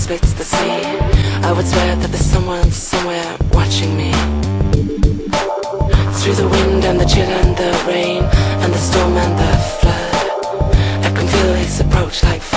splits the sea. I would swear that there's someone somewhere watching me. Through the wind and the chill and the rain and the storm and the flood, I can feel his approach like